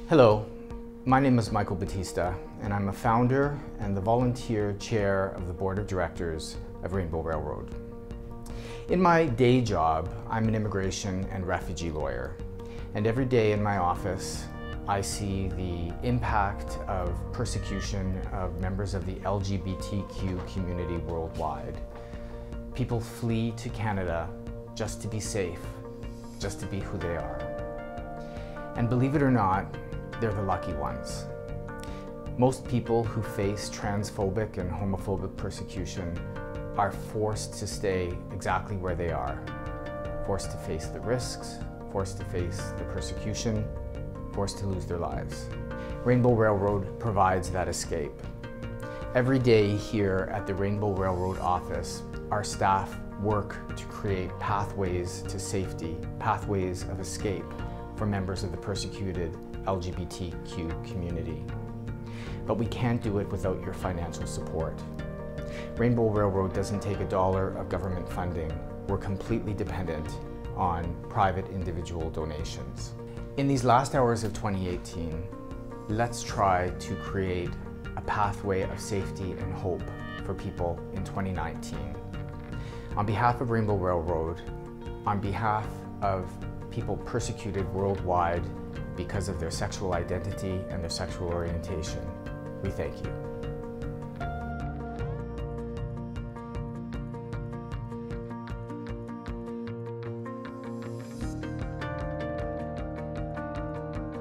Hello, my name is Michael Batista, and I'm a founder and the volunteer chair of the board of directors of Rainbow Railroad. In my day job, I'm an immigration and refugee lawyer, and every day in my office, I see the impact of persecution of members of the LGBTQ community worldwide. People flee to Canada just to be safe, just to be who they are. And believe it or not, they're the lucky ones. Most people who face transphobic and homophobic persecution are forced to stay exactly where they are, forced to face the risks, forced to face the persecution, forced to lose their lives. Rainbow Railroad provides that escape. Every day here at the Rainbow Railroad office, our staff work to create pathways to safety, pathways of escape for members of the persecuted LGBTQ community. But we can't do it without your financial support. Rainbow Railroad doesn't take $1 of government funding. We're completely dependent on private individual donations. In these last hours of 2018, let's try to create a pathway of safety and hope for people in 2019. On behalf of Rainbow Railroad, on behalf of people persecuted worldwide because of their sexual identity and their sexual orientation, we thank you.